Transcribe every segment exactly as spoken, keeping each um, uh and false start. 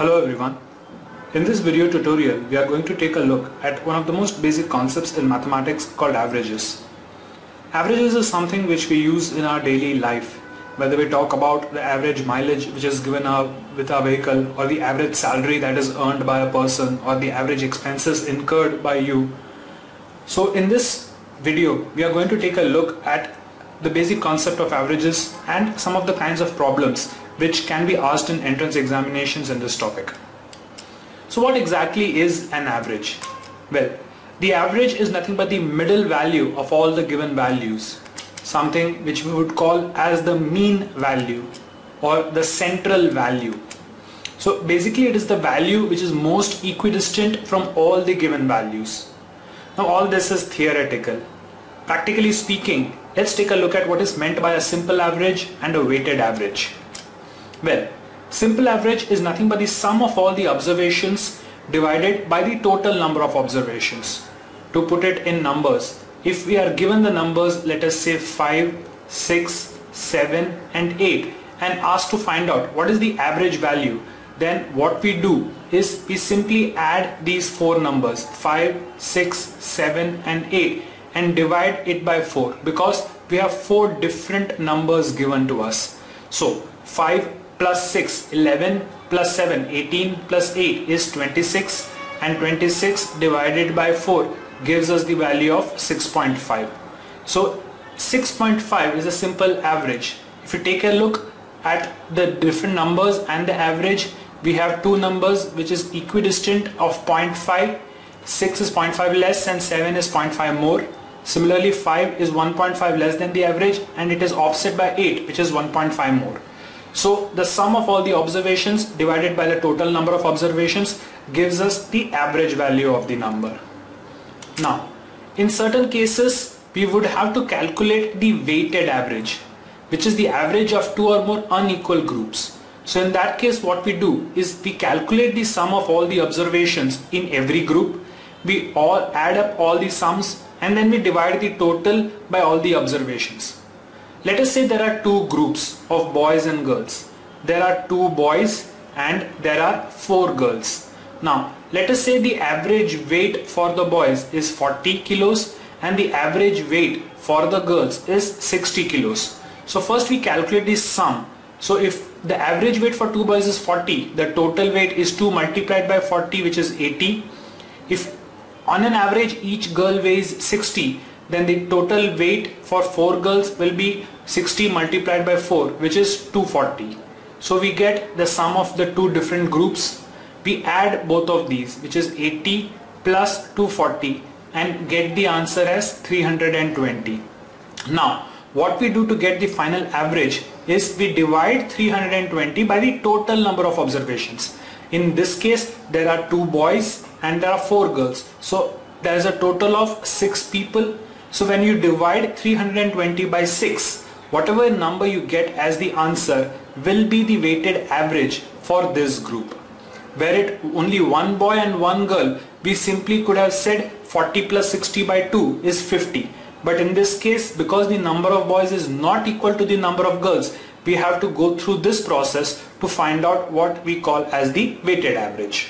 Hello everyone. In this video tutorial, we are going to take a look at one of the most basic concepts in mathematics called averages. Averages is something which we use in our daily life, whether we talk about the average mileage which is given our, with our vehicle, or the average salary that is earned by a person, or the average expenses incurred by you. So in this video, we are going to take a look at the basic concept of averages and some of the kinds of problems which can be asked in entrance examinations in this topic. So what exactly is an average? Well, the average is nothing but the middle value of all the given values, something which we would call as the mean value or the central value. So basically it is the value which is most equidistant from all the given values. Now all this is theoretical. Practically speaking, let's take a look at what is meant by a simple average and a weighted average. Well, simple average is nothing but the sum of all the observations divided by the total number of observations. To put it in numbers, if we are given the numbers, let us say five, six, seven and eight, and asked to find out what is the average value, then what we do is we simply add these four numbers five, six, seven and eight and divide it by four, because we have four different numbers given to us. So five plus six, eleven, plus seven, eighteen, plus eight is twenty-six, and twenty-six divided by four gives us the value of six point five. So six point five is a simple average. If you take a look at the different numbers and the average, we have two numbers which is equidistant of zero point five. six is zero point five less and seven is zero point five more. Similarly, five is one point five less than the average, and it is offset by eight, which is one point five more. So the sum of all the observations divided by the total number of observations gives us the average value of the number. Now, in certain cases, we would have to calculate the weighted average, which is the average of two or more unequal groups. So in that case, what we do is we calculate the sum of all the observations in every group. We all add up all the sums and then we divide the total by all the observations. Let us say there are two groups of boys and girls. There are two boys and there are four girls. Now let us say the average weight for the boys is forty kilos and the average weight for the girls is sixty kilos. So first we calculate the sum. So if the average weight for two boys is forty, the total weight is two multiplied by forty, which is eighty. If on an average each girl weighs sixty, then the total weight for four girls will be sixty multiplied by four, which is two hundred forty. So we get the sum of the two different groups. We add both of these, which is eighty plus two hundred forty, and get the answer as three hundred twenty. Now what we do to get the final average is we divide three hundred twenty by the total number of observations. In this case there are two boys and there are four girls, so there is a total of six people. So when you divide three hundred twenty by six, whatever number you get as the answer will be the weighted average for this group. Were it only one boy and one girl, we simply could have said forty plus sixty by two is fifty. But in this case, because the number of boys is not equal to the number of girls, we have to go through this process to find out what we call as the weighted average.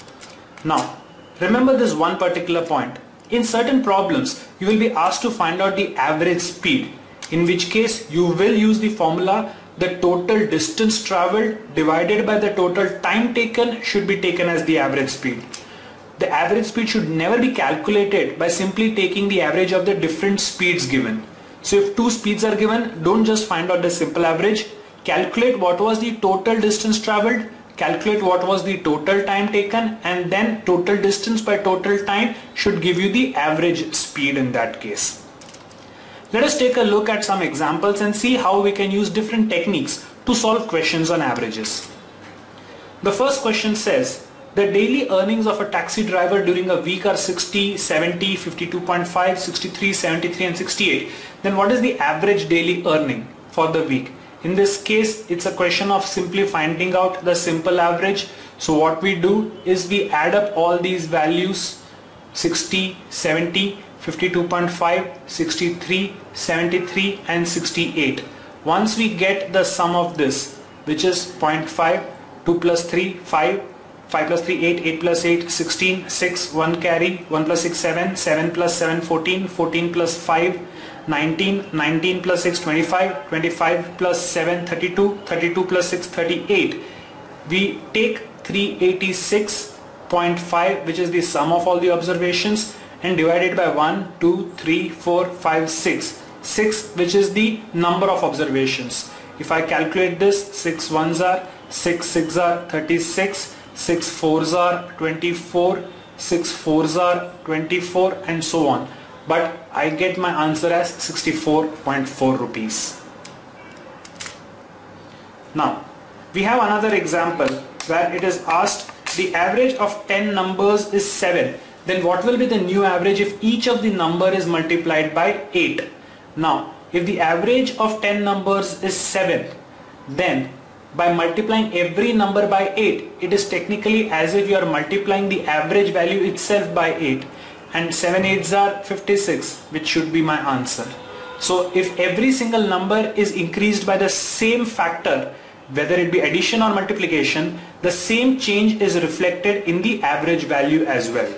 Now remember this one particular point. In certain problems, you will be asked to find out the average speed, in which case you will use the formula the total distance traveled divided by the total time taken should be taken as the average speed. The average speed should never be calculated by simply taking the average of the different speeds given. So if two speeds are given, don't just find out the simple average, calculate what was the total distance traveled, calculate what was the total time taken, and then total distance by total time should give you the average speed in that case. Let us take a look at some examples and see how we can use different techniques to solve questions on averages. The first question says the daily earnings of a taxi driver during a week are sixty, seventy, fifty-two point five, sixty-three, seventy-three and sixty-eight. Then what is the average daily earning for the week? In this case, it's a question of simply finding out the simple average. So what we do is we add up all these values sixty, seventy, fifty-two point five, sixty-three, seventy-three and sixty-eight. Once we get the sum of this, which is zero point five, two plus three, five, five plus three, eight, eight plus eight, sixteen, six, one carry, one plus six, seven, seven plus seven, fourteen, fourteen plus five, nineteen, nineteen plus six, twenty-five, twenty-five plus seven, thirty-two, thirty-two plus six, thirty-eight. We take three hundred eighty-six point five, which is the sum of all the observations, and divide it by one, two, three, four, five, six. six, which is the number of observations. If I calculate this, six ones are, six six are thirty-six, six fours are twenty-four, six fours are twenty-four, and so on. But I get my answer as sixty-four point four rupees. Now, we have another example where it is asked the average of ten numbers is seven. Then what will be the new average if each of the number is multiplied by eight? Now, if the average of ten numbers is seven, then by multiplying every number by eight, it is technically as if you are multiplying the average value itself by eight, and seven eights are fifty-six, which should be my answer. So if every single number is increased by the same factor, whether it be addition or multiplication, the same change is reflected in the average value as well.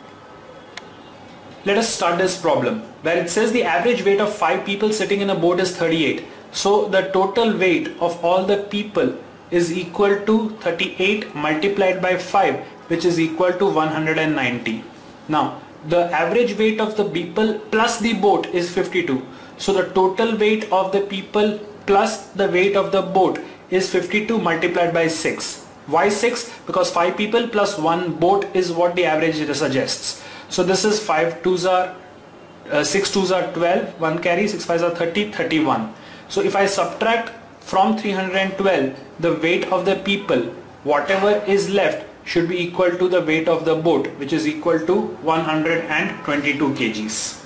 Let us start this problem where it says the average weight of five people sitting in a boat is thirty-eight. So the total weight of all the people is equal to thirty-eight multiplied by five, which is equal to one hundred ninety. Now the average weight of the people plus the boat is fifty-two. So the total weight of the people plus the weight of the boat is fifty-two multiplied by six. Why six? Because five people plus one boat is what the average suggests. So this is five twos are uh, six twos are twelve, one carry, six fives are thirty, thirty-one. So if I subtract from three hundred twelve the weight of the people, whatever is left should be equal to the weight of the boat, which is equal to one hundred twenty-two kilograms.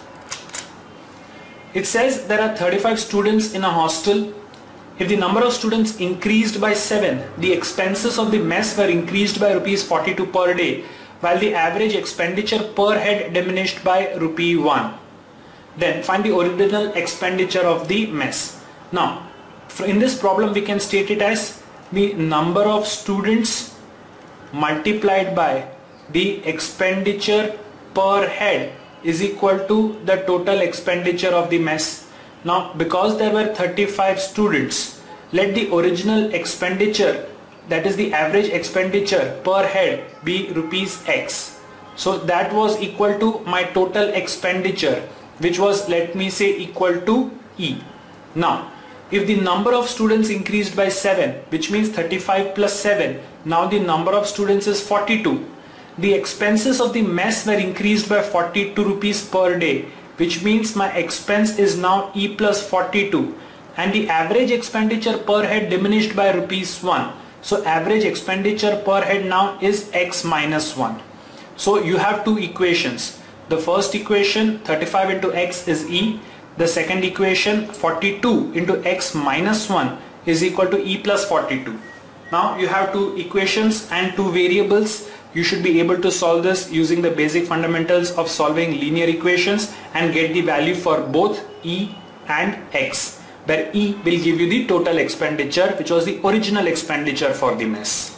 It says there are thirty-five students in a hostel. If the number of students increased by seven, the expenses of the mess were increased by rupees forty-two per day, while the average expenditure per head diminished by rupee one. Then find the original expenditure of the mess. Now, in this problem we can state it as the number of students multiplied by the expenditure per head is equal to the total expenditure of the mess. Now, because there were thirty-five students, let the original expenditure, that is the average expenditure per head, be rupees X. So that was equal to my total expenditure, which was, let me say, equal to E. Now, if the number of students increased by seven, which means thirty-five plus seven, now the number of students is forty-two. The expenses of the mess were increased by forty-two rupees per day, which means my expense is now E plus forty-two, and the average expenditure per head diminished by rupees one. So average expenditure per head now is X minus one. So you have two equations. The first equation, thirty-five into X is E. The second equation, forty-two into X minus one is equal to E plus forty-two. Now you have two equations and two variables. You should be able to solve this using the basic fundamentals of solving linear equations and get the value for both E and X, where E will give you the total expenditure, which was the original expenditure for the mess.